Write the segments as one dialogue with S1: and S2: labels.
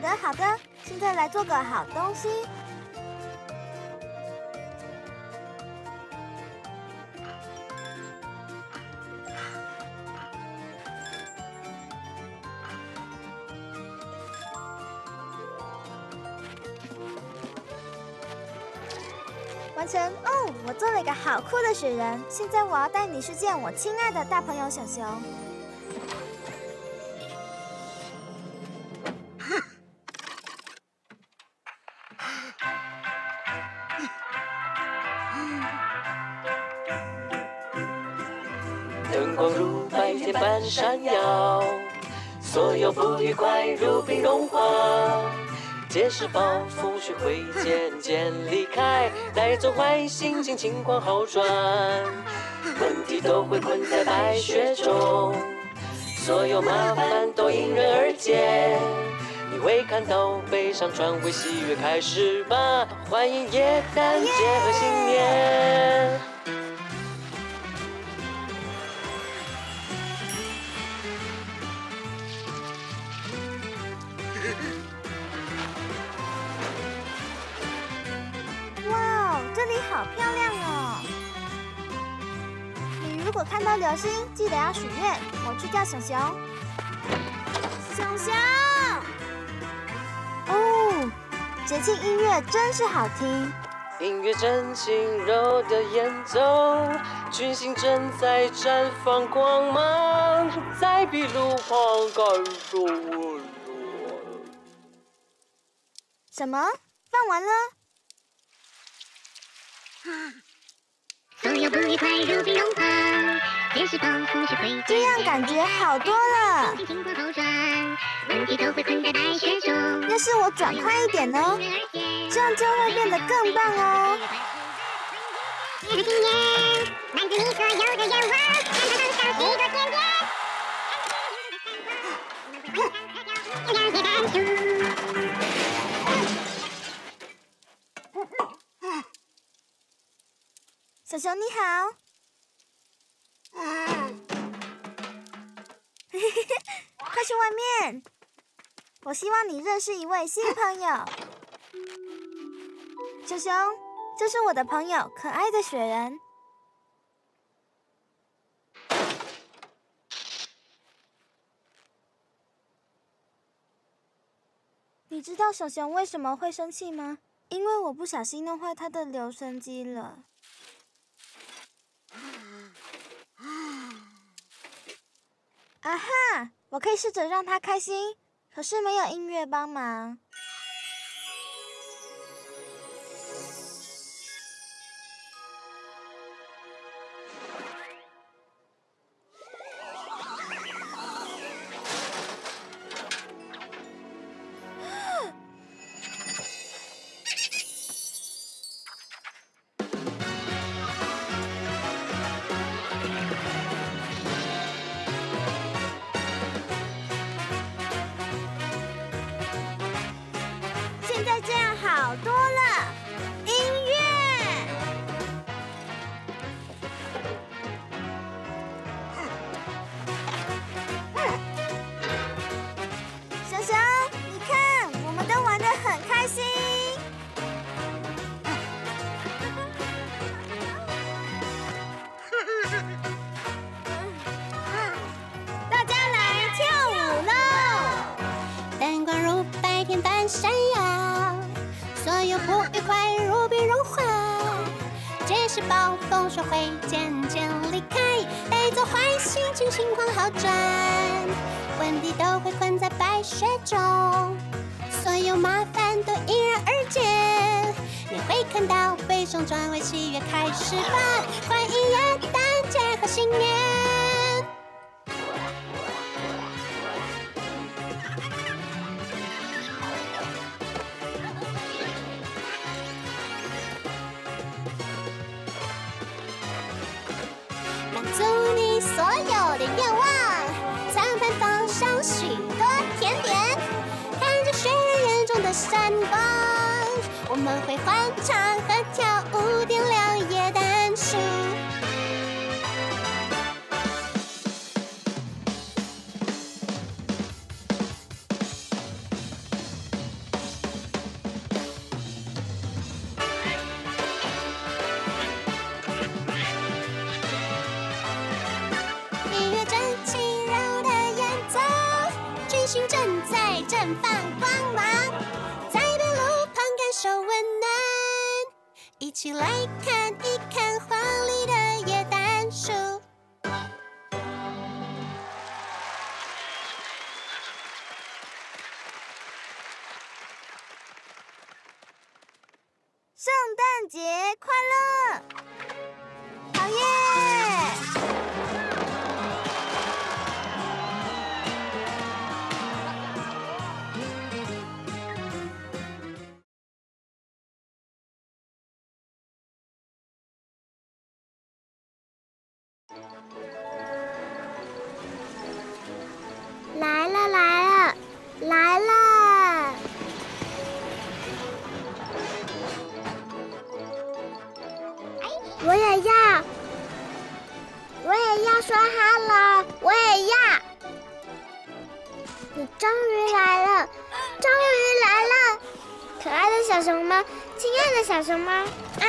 S1: 的，好的，现在来做个好东西。完成哦！我做了一个好酷的雪人。现在我要带你去见我亲爱的大朋友小熊。
S2: 灯光如白天般闪耀，所有不愉快如冰融化。街市暴风雪会渐渐离开，带走坏心情，情况好转。问题都会困在白雪中，所有麻烦都迎刃而解。你会看到悲伤转为喜悦，开始吧！欢迎耶诞节和新年。
S1: 这里好漂亮哦！你如果看到流星，记得要许愿。我去叫熊熊。熊熊！哦，节庆音乐真是好听。
S2: 音乐正轻柔的演奏，群星正在绽放光芒，在壁炉旁感受温暖。
S1: 什么？放完了？
S3: 所有不愉快如冰融化，街市暴风雪会
S1: 这样感觉好多了。
S3: 情况好转，问题都会困在白雪中。
S1: 要是我转快一点呢？这样就会变得更棒哦。
S3: 新年，满足你所有的愿望，让它放上许多甜点。了解感受。
S1: 小熊你好，快去外面！我希望你认识一位新朋友。小熊，这是我的朋友，可爱的雪人。你知道小熊为什么会生气吗？因为我不小心弄坏他的留声机了。啊哈！我可以试着让他开心，可是没有音乐帮忙。现在这样好多了，音乐。小熊，你看，我们都玩得很开心。大家来跳舞喽！
S3: 灯光如白天般闪耀，所有不愉快如冰融化。街市暴风雪会渐渐离开，带走坏心情，情况好转。问题都会困在白雪中，所有麻烦都迎刃而解。你会看到悲伤转为喜悦，开始吧！欢迎耶诞节和新年。满足你所有的愿望，餐盘放上许多甜点，看着雪人眼中的闪光，我们会欢唱和跳舞，点亮耶诞树。 帮忙，在北路旁感受温暖，一起来看一看华丽的椰蛋树。
S1: 圣诞节快乐！好耶！
S4: 来了来了来了！我也要，我也要说哈喽，我也要。你终于来了，终于来了，可爱的小熊猫，亲爱的小熊猫，哎。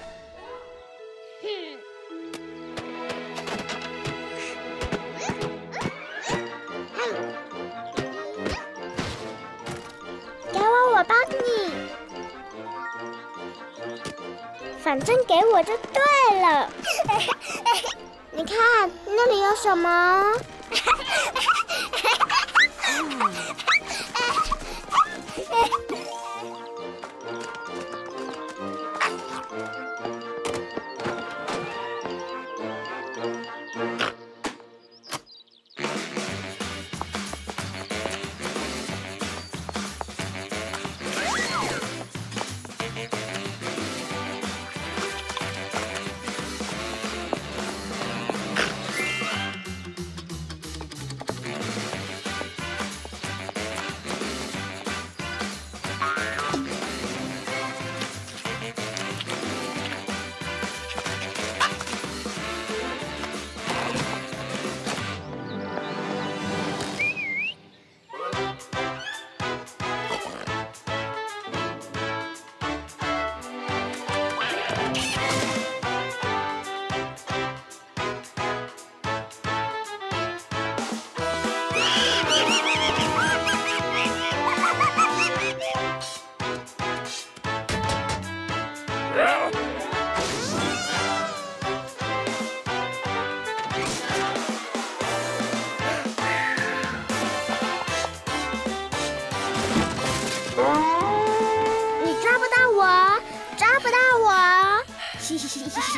S4: 给我帮你，反正给我就对了。你看那里有什么？你抓不到我，抓不到我！嘻嘻嘻嘻嘻。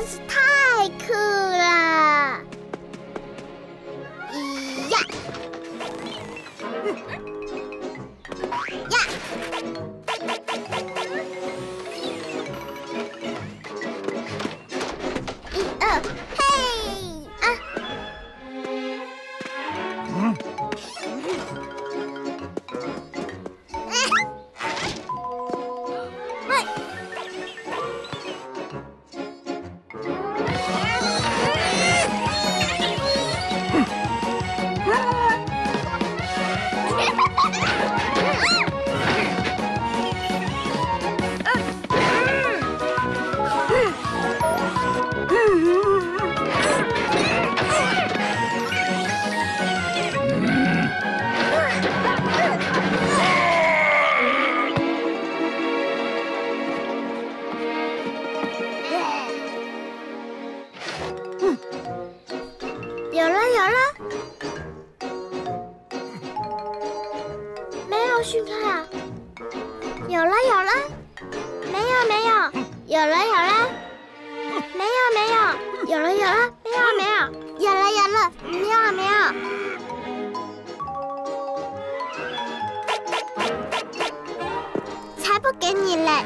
S4: 是太酷了！咿呀，呀，一二，嘿啊！有了有了，没有讯号。有了有了，没有没有，有了有了，没有没有，有了有了，没有没有，有了有了，没有没有。才不给你嘞！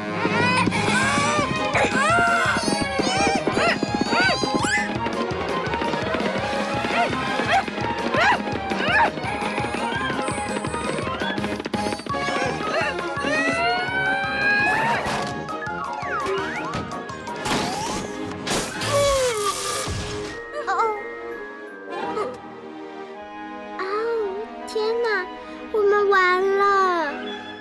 S4: 天哪，我们完了！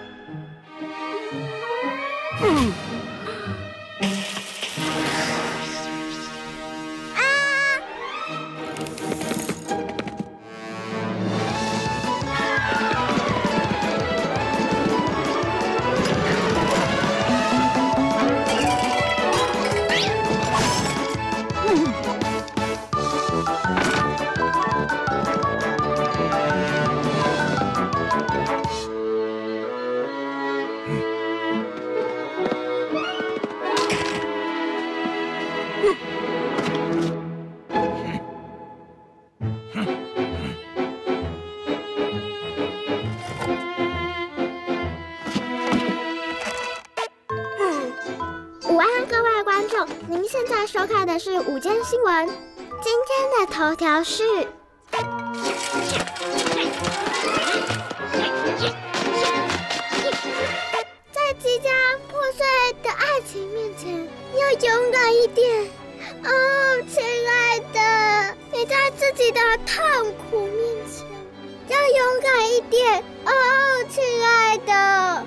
S4: 午安，各位观众，您现在收看的是午间新闻。今天的头条是：在即将破碎的爱情面前，要勇敢一点。哦，亲爱的，你在自己的痛苦面前要勇敢一点。哦，亲爱的。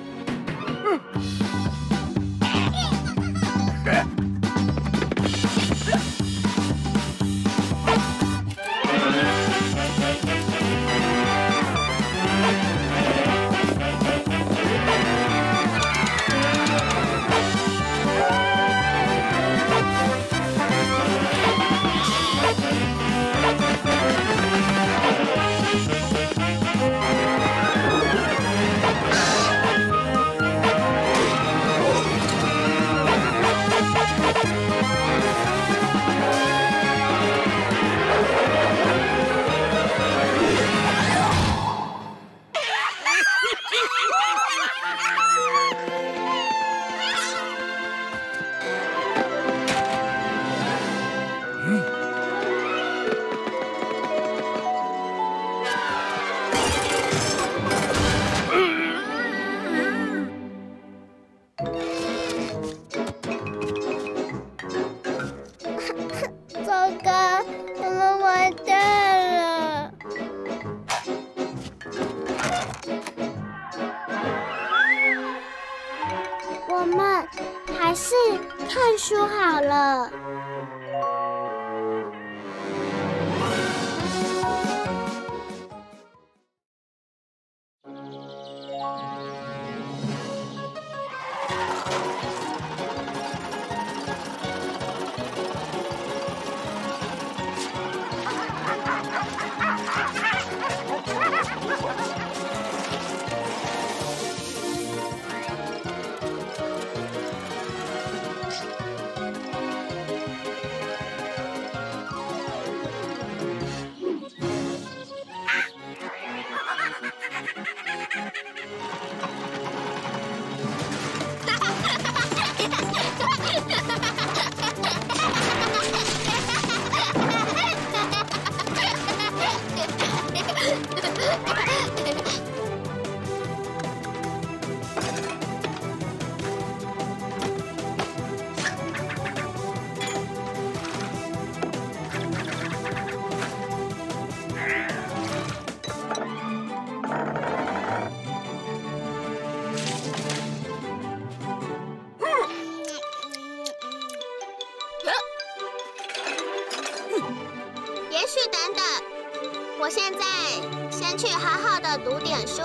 S4: 许等等，我现在先去好好的读点书。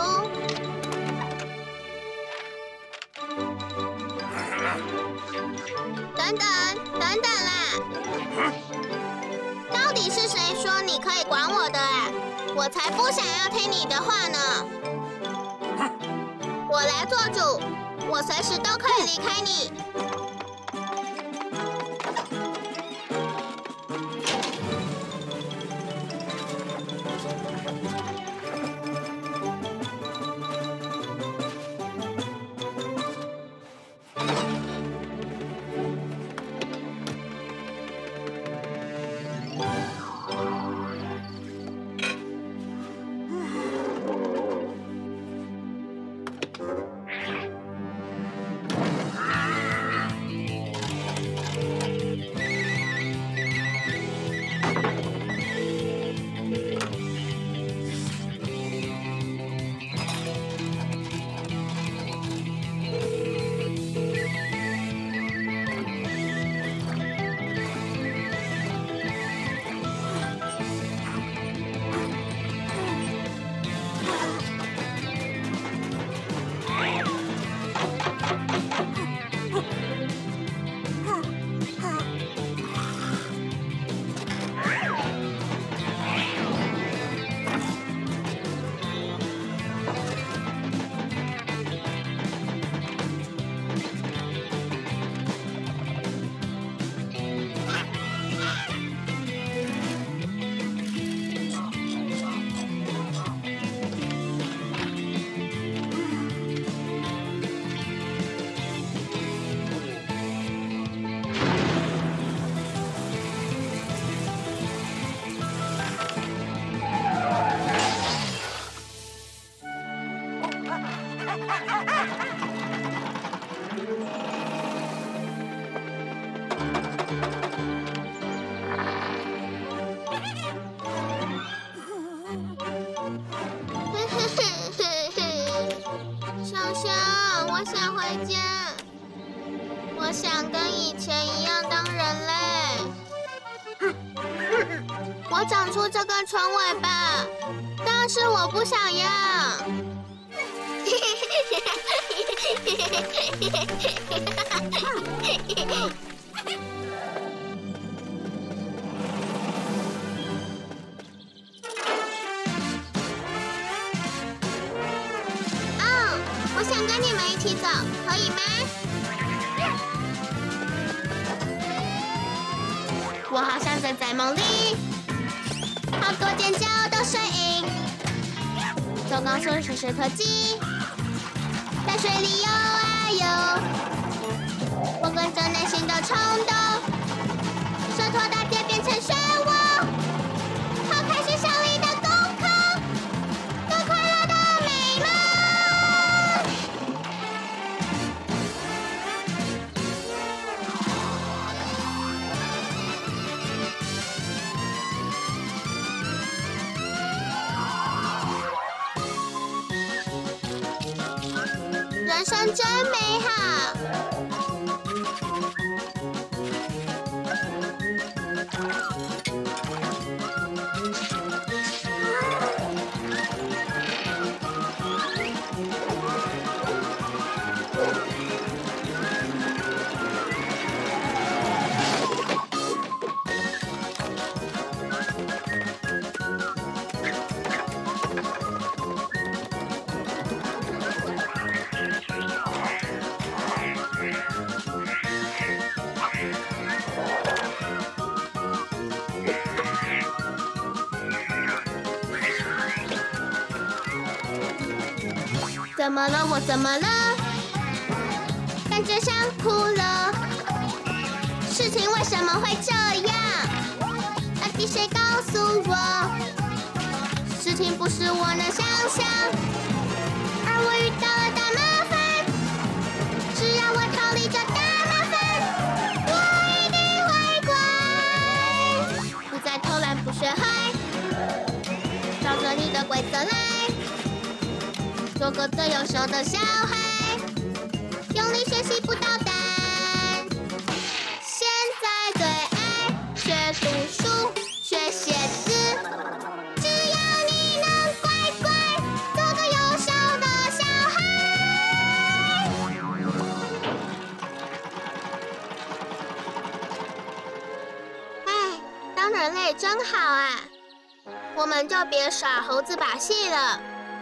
S4: 等等啦！到底是谁说你可以管我的啊？我才不想要听你的话呢！我来做主，我随时都可以离开你。小熊，我想回家，我想跟以前一样当人类。我长出这根船尾巴，但是我不想要。哦，我想跟你们一起走，可以吗？我好像正在梦里，好多尖叫的声音，走钢索试试特技，在水里游啊游，我跟着内心的冲动，蛇拖大街变成漩涡，好开心胜利的功课，多快乐的美梦。人生真美好。怎么了？我怎么了？感觉想哭了。事情为什么会这样？到底谁告诉我？事情不是我能想象，而我遇到了大麻烦。只要我逃离这大麻烦，我一定会乖。不再偷懒，不学坏，照着你的规则来。做个最优秀的小孩，用力学习不捣蛋。现在最爱学读书、学写字。 人类真好啊！我们就别耍猴子把戏了。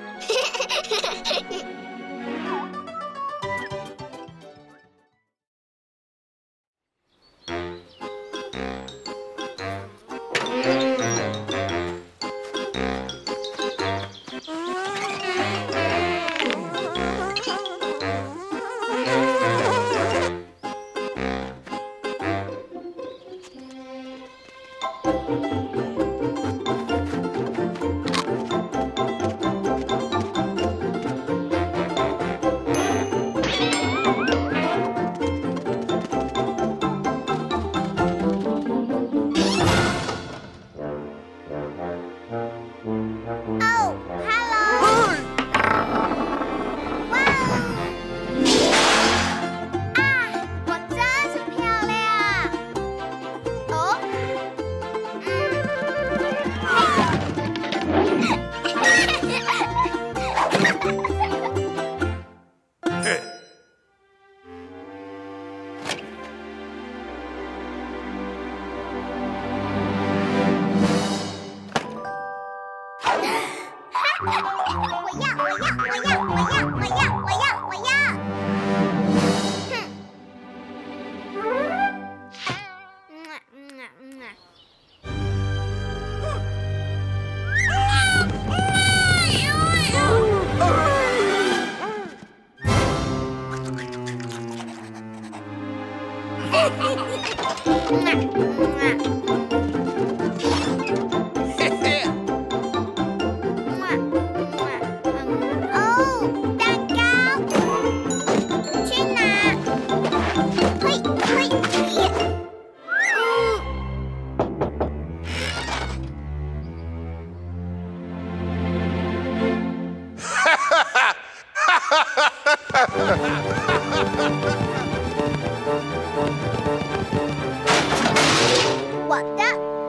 S1: 我的！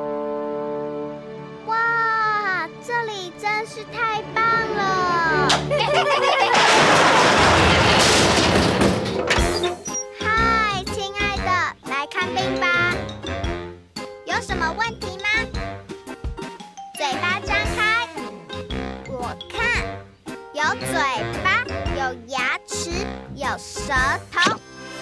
S1: 哇，这里真是太棒了！嗨，亲爱的，来看病吧。有什么问题吗？嘴巴张开，我看有嘴巴，有牙齿，有舌头。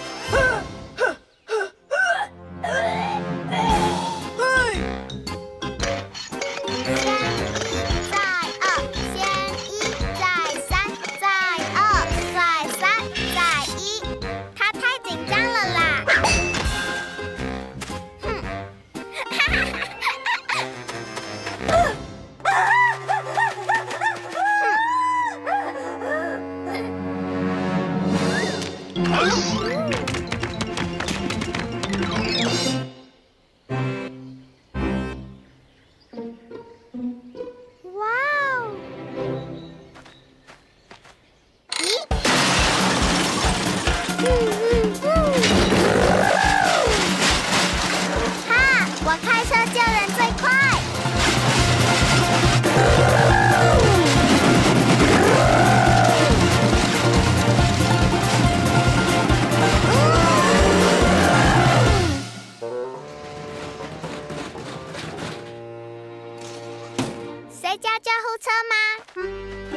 S1: 谁叫救护车吗？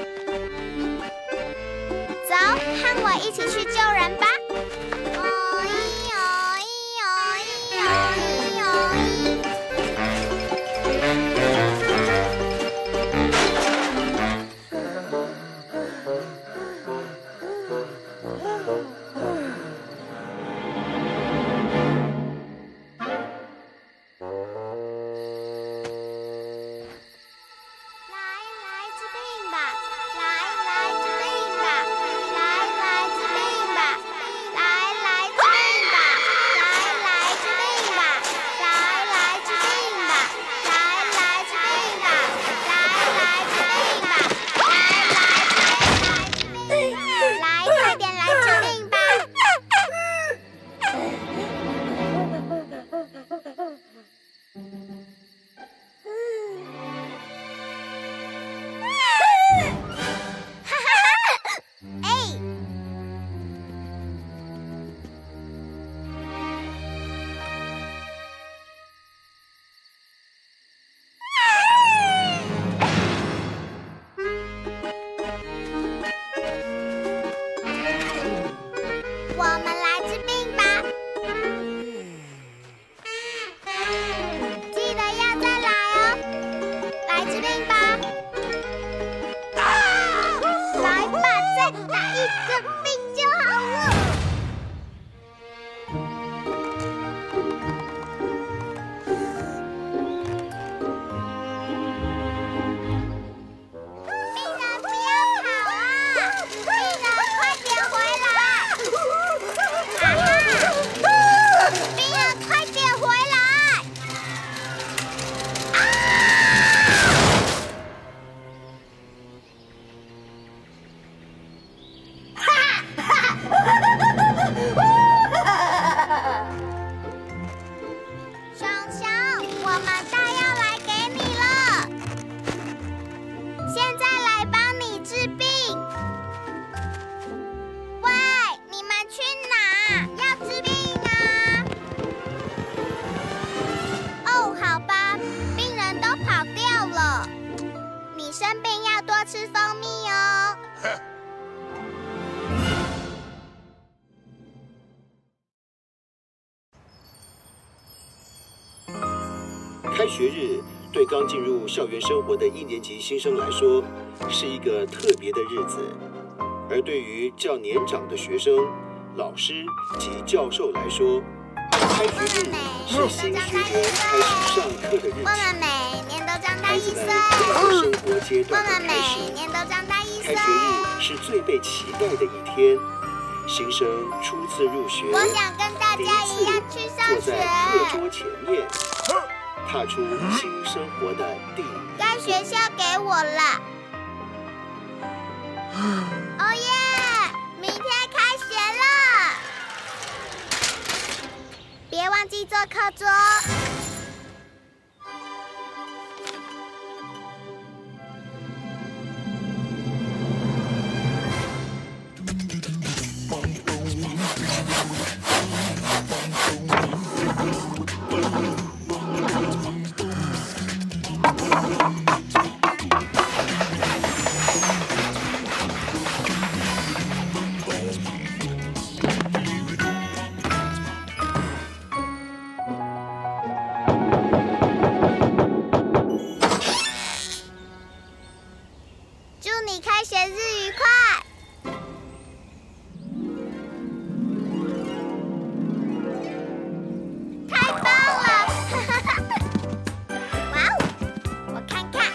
S1: 走，和我一起去救人吧！
S5: 开学日对刚进入校园生活的1年级新生来说，是一个特别的日子；而对于较年长的学生、老师及教授来说，开学日是新学年开始上课的日子。
S1: 我们每年都长大1岁。
S5: 生活阶段的开始。
S1: 每年都长大1岁。
S5: 开学日是最被期待的一天，新生初次入学，
S1: 我想跟大家一样去上学。
S5: 坐在课桌前面，踏出新生活的第一步。
S1: 该学校给我了。哦耶！明天开学了，别忘记做课桌。祝你开学日愉快！太棒了！哇哦，我看看，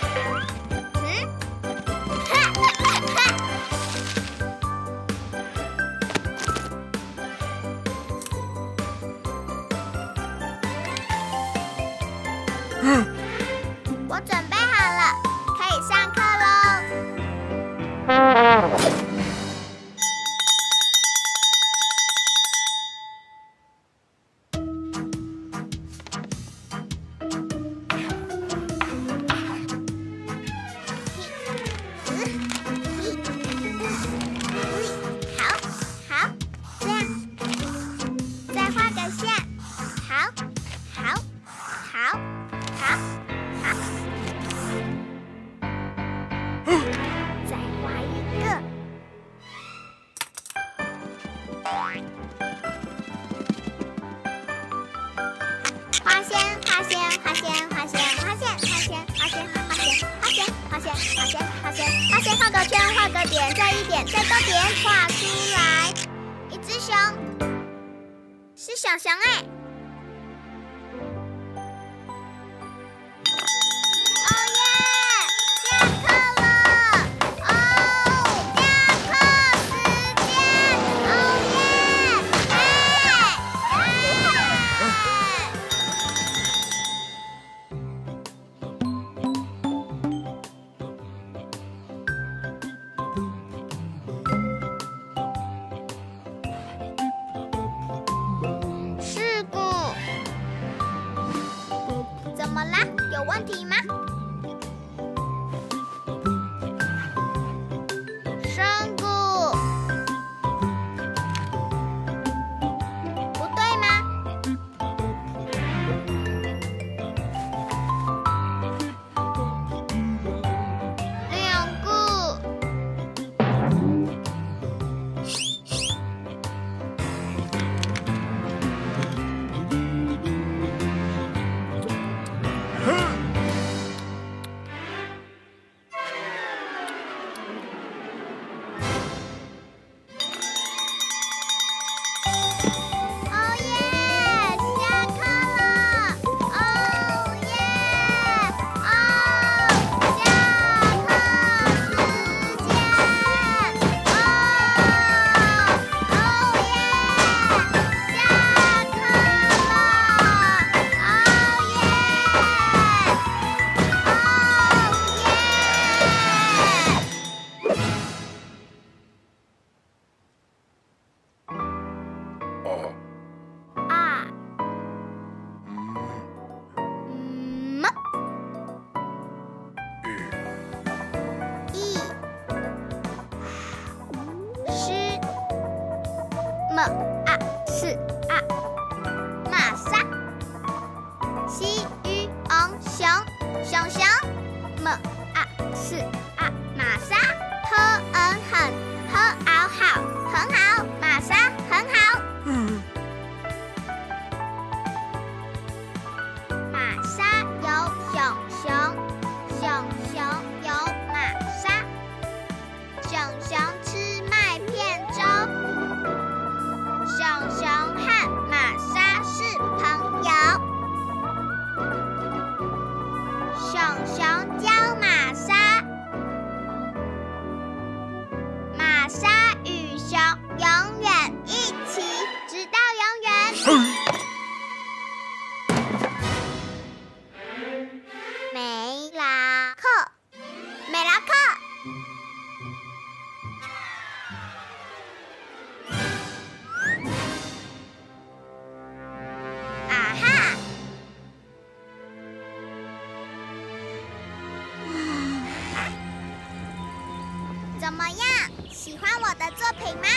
S1: 我准备好了，可以上课喽。好，好，这样，再画个线，好，好，好，好，好，再画一个。画线，画线，画线，画线，画线，画线，画线，画线，画线，画线，画线，画线，画线，画个圈，画个点，再一点，再多点，画出来。一只熊，是小熊哎。哦耶！下课了！哦，下课时间！哦耶！事故，怎么啦？有问题吗？深谷，不对吗？两个，哦耶！下课了！哦耶！哦，下课时间！哦，哦耶！下课了！哦耶！啊，一，诗，是啊，玛莎，西鱼昂熊，熊熊，是啊，玛莎，和恩好。 熊熊教玛莎，玛莎与熊永远一起，直到永远。梅拉克，梅拉克。啊哈！怎么样？喜欢我的作品吗？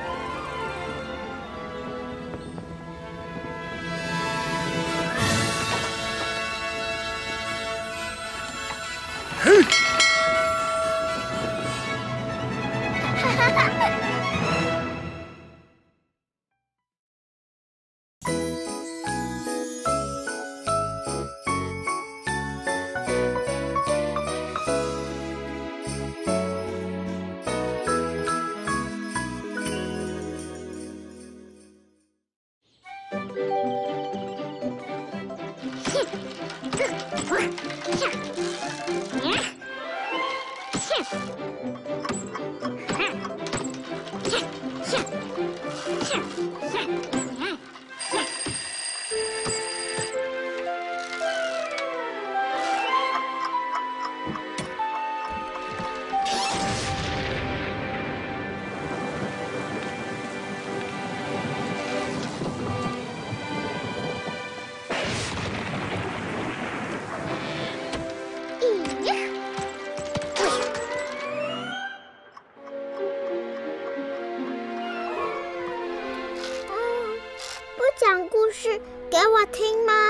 S4: 讲故事给我听吗？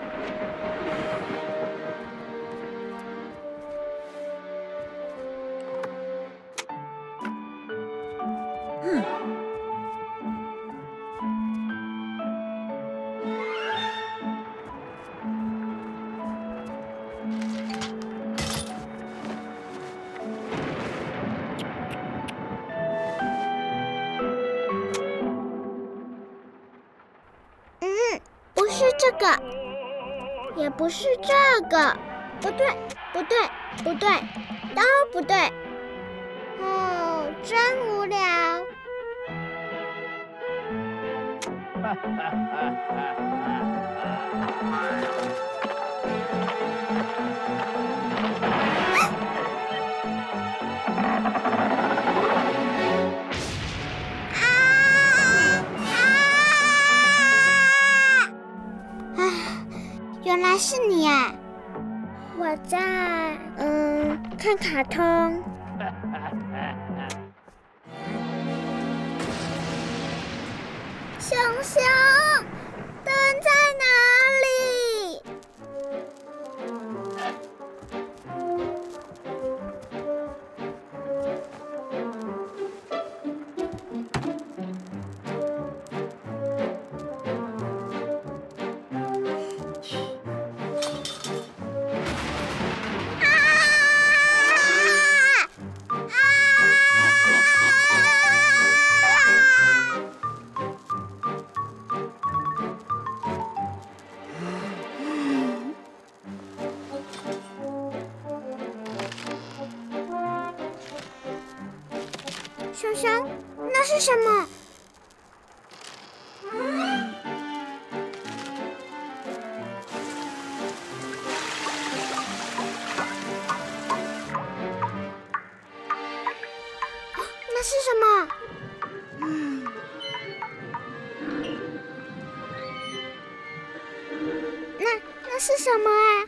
S4: 不是这个，也不是这个，不对，不对，不对，都不对。哦，真无聊。原来是你啊！我在看卡通。熊熊，灯在哪里？熊熊，那是什么？那是什么？那是什么啊？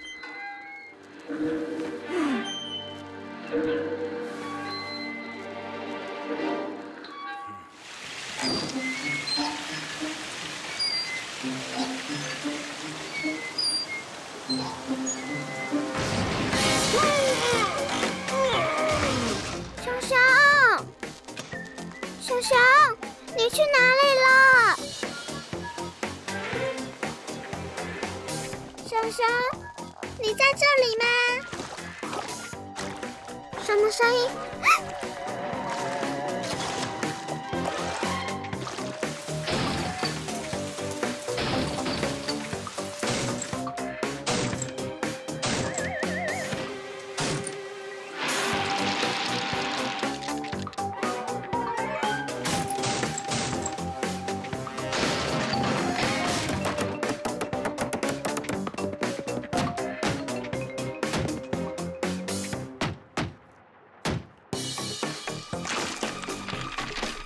S4: 熊熊，熊熊，你去哪里了？熊熊，你在这里吗？什么声音？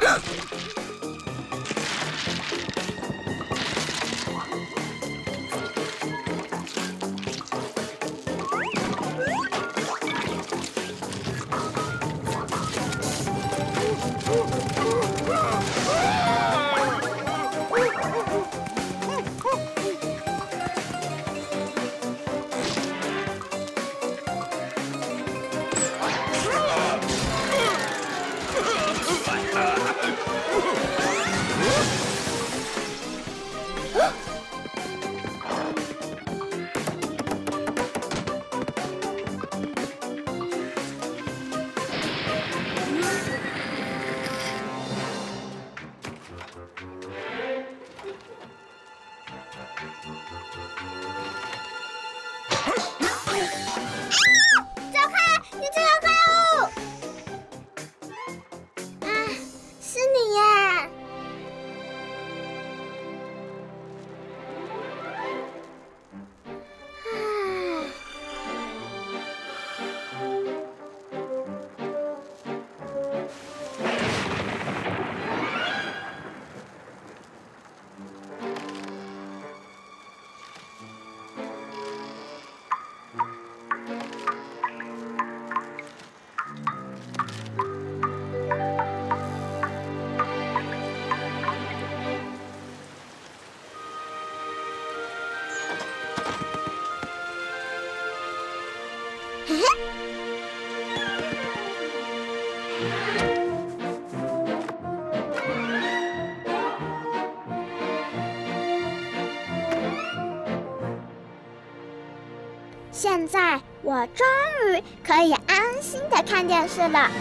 S4: 现在我终于可以安心的看电视了。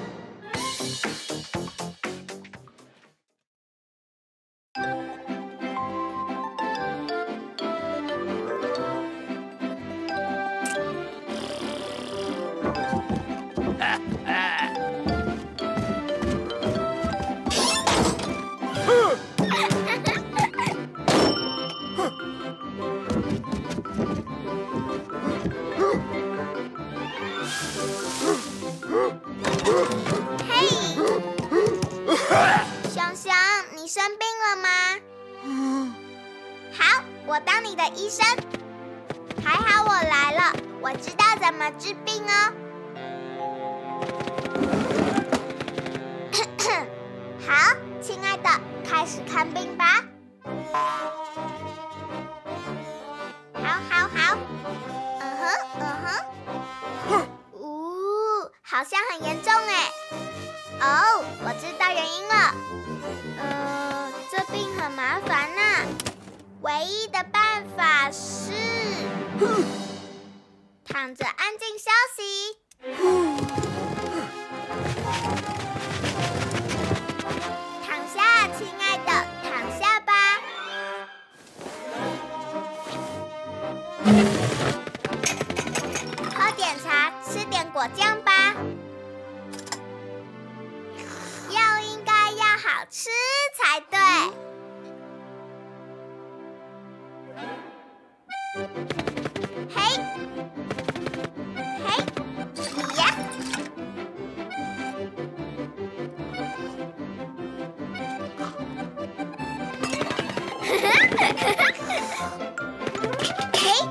S1: 我当你的医生。还好我来了，我知道怎么治病哦。好，亲爱的，开始看病吧。好。好像很严重哎。哦，我知道原因了。这病很麻烦呐。唯一的办法是躺着安静休息。躺下，亲爱的，躺下吧。喝点茶，吃点果酱吧。药应该要好吃才对。嘿，你呀！嘿，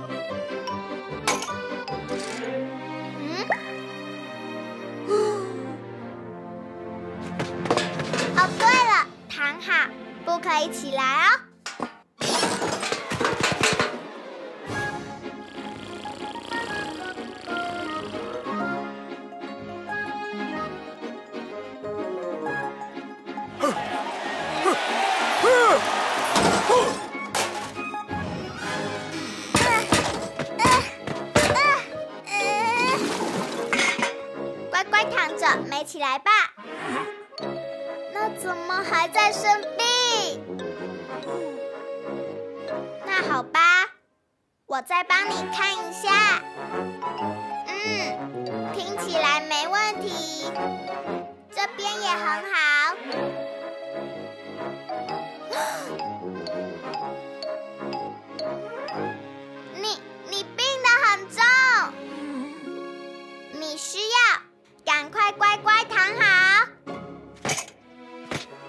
S1: 哦，对了，躺好，不可以起来哦。乖乖躺着，没起来吧？那怎么还在生病？那好吧，我再帮你看一下。听起来没问题，这边也很好。你病得很重，你需要赶快乖乖躺好。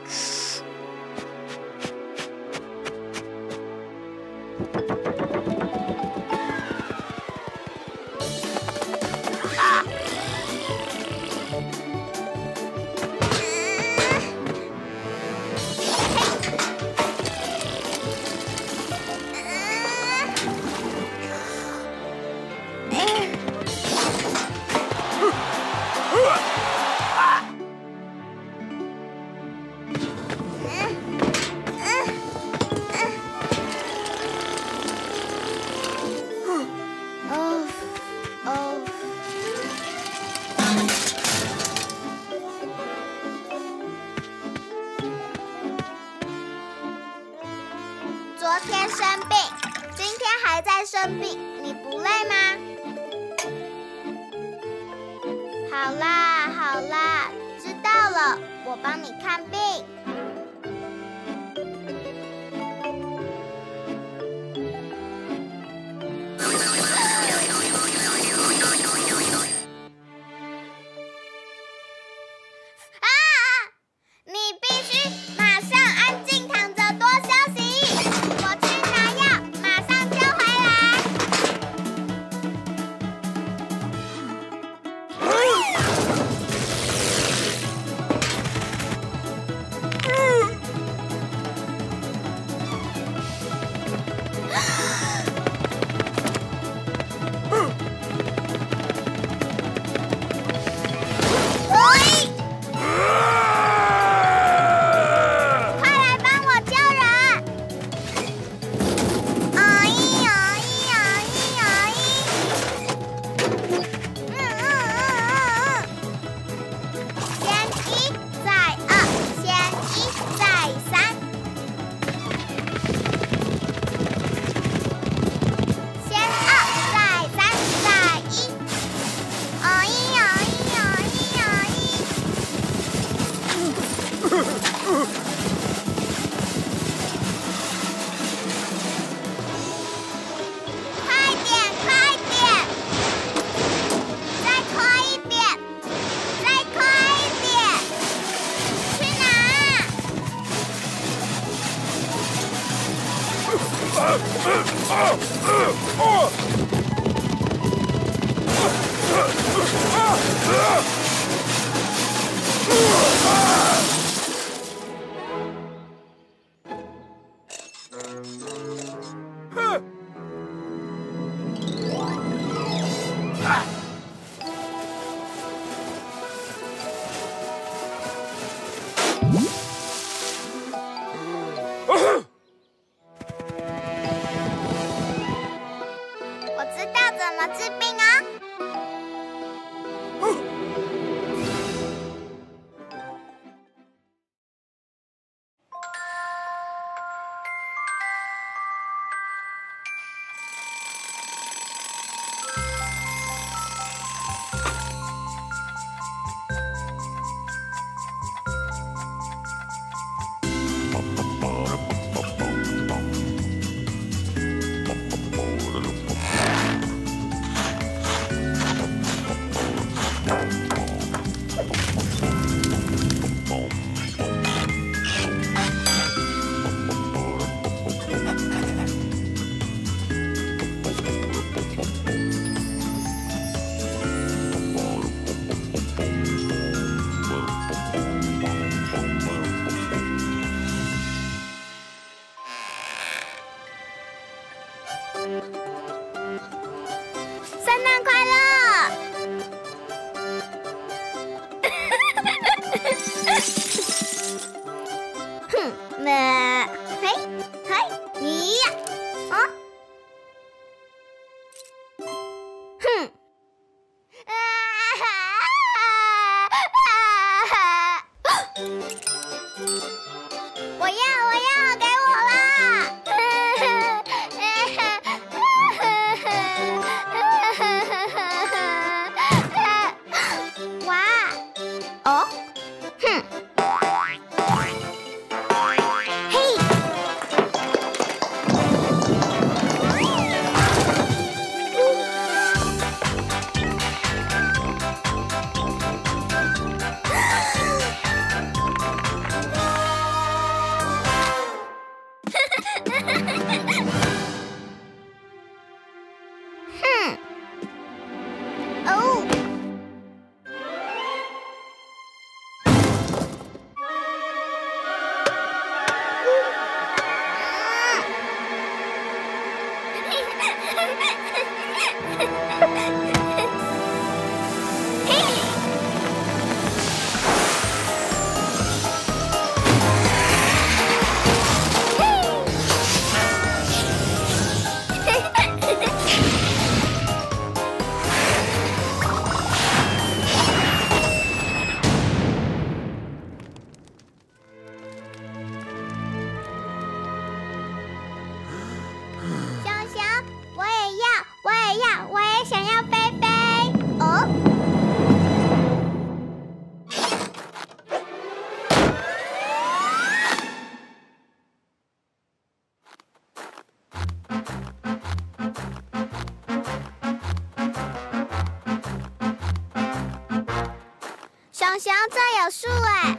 S1: 生病，你不累吗？好啦好啦，知道了，我帮你看病。我知道怎么治病哦。圣诞快乐！哼，那嘿嘿咦呀啊！哼！我要，给我啦！哇！哦，哼！嘿！哼！哦！熊熊，我也也想要飞飞。哦。熊熊，这有树哎，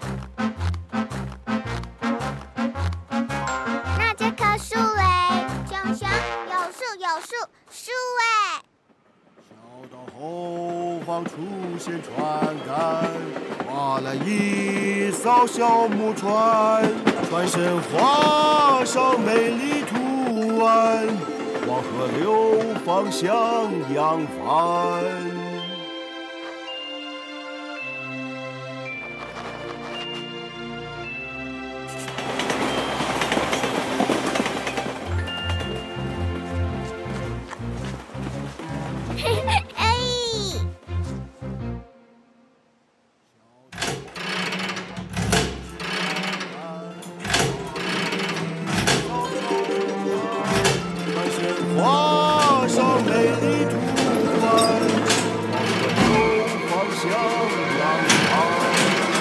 S1: 那这棵树嘞？熊熊，有树哎。
S6: 小岛后方出现船杆，划来一艘小木船，船身画上美丽图案，往河流方向扬帆。画上美丽图案，往河流方向扬帆。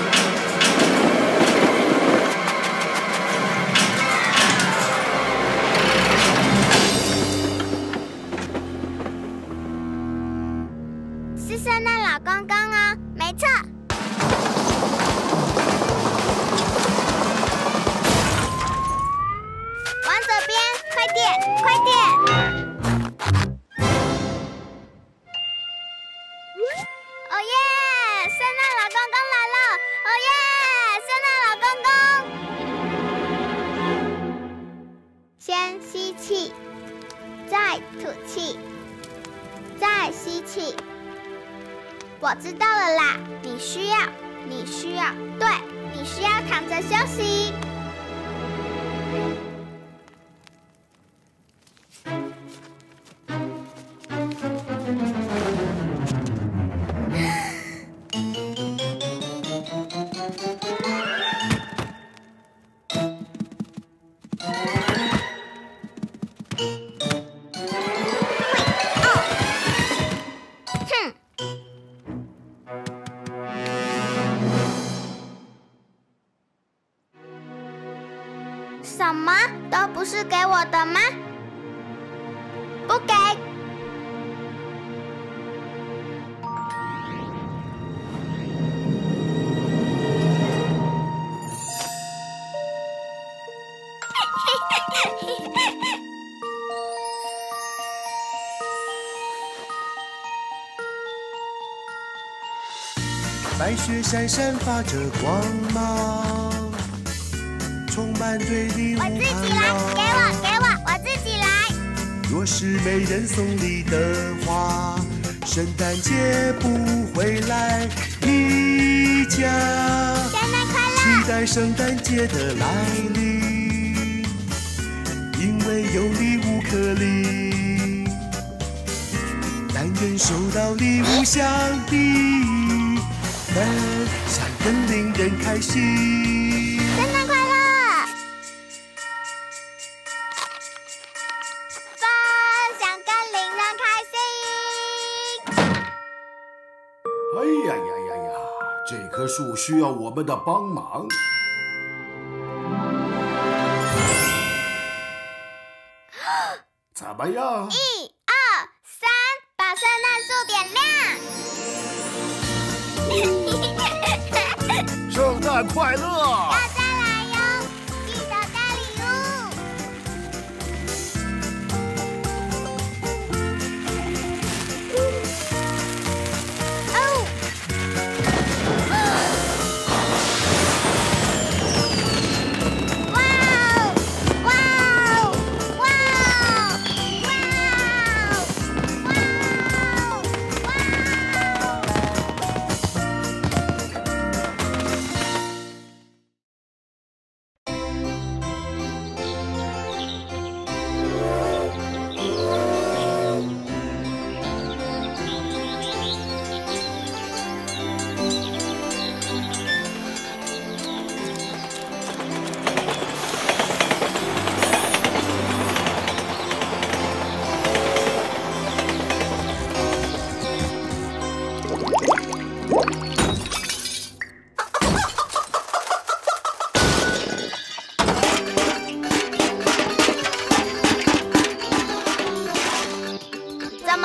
S1: 是圣诞老公公哦，没错。往左边，快点，快点！哦耶！圣诞老公公来了！哦耶！圣诞老公公。先吸气，再吐气，再吸气。我知道了啦，你需要，对，你需要躺着休息。什么都不是给我的吗？不给。
S6: 白雪闪闪发着光芒，充满对礼物
S1: 我自己来，给我，我自己来。
S6: 若是没人送礼的话，圣诞节不会来你家。
S1: 圣诞快乐！
S6: 期待圣诞节的来临，因为有礼物可领。但愿收到礼物相比，分享更令人开心。
S1: 圣诞快乐！分享更令人开心。
S7: 哎呀，这棵树需要我们的帮忙。怎么样？
S1: 1、2、3，把圣诞树点亮。
S7: 圣诞快乐！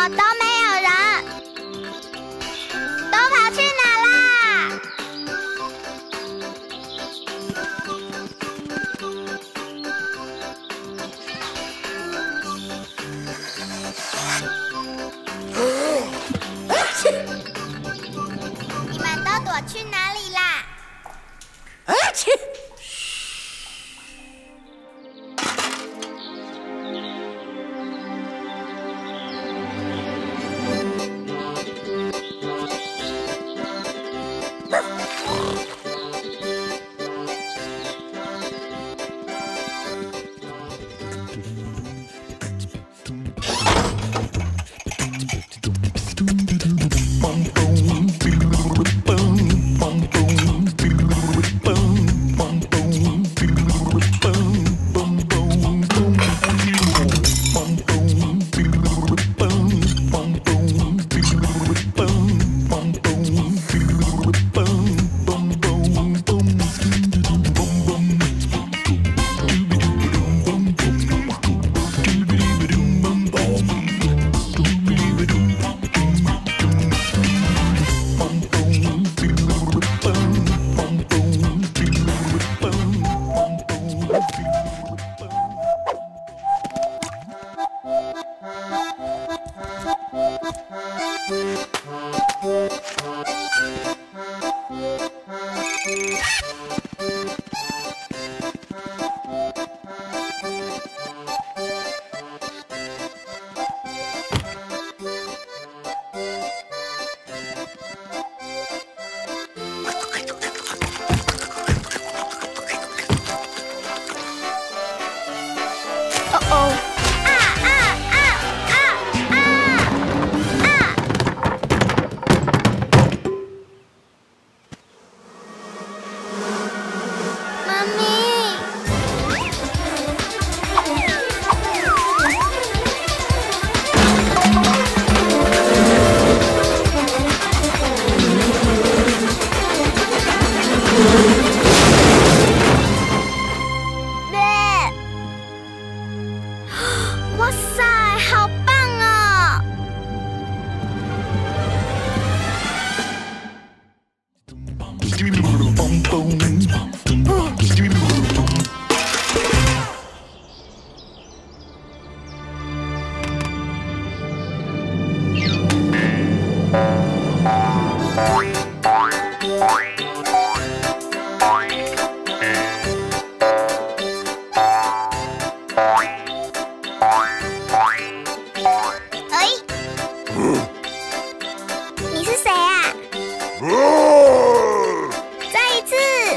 S1: 都没有人，都跑去哪啦？你们都躲去哪里啦？哇塞，好棒哦！你是谁啊？再一次。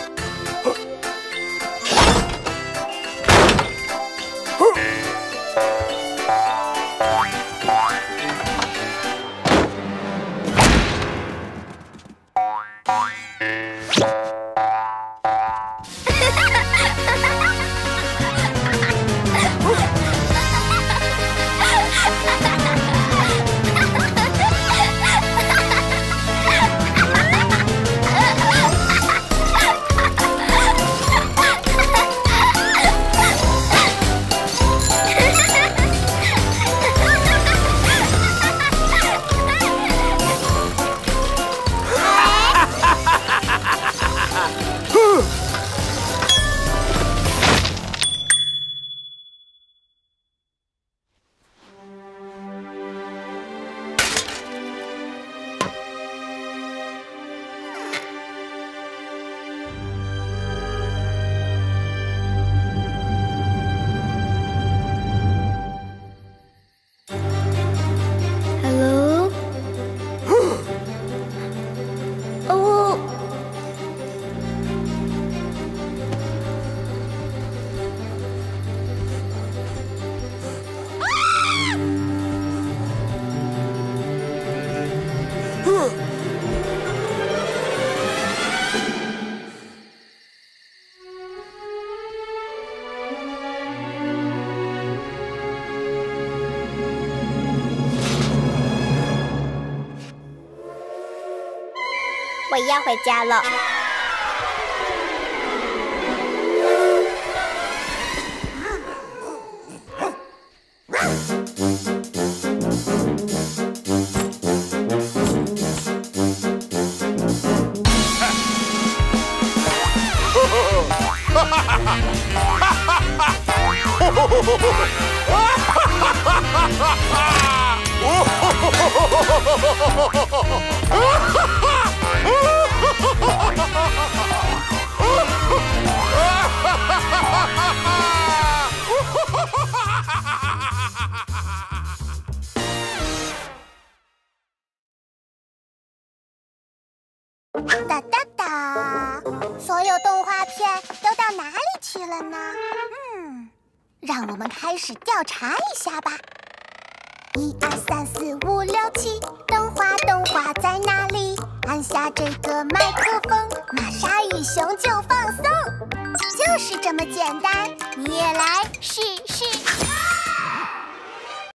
S1: 我要回家了。
S4: 哒哒哒！所有动画片都到哪里去了呢？让我们开始调查一下吧。1、2、3、4、5、6、7，动画在哪里？按下这个麦克风，玛莎与熊就放松，就是这么简单。你也来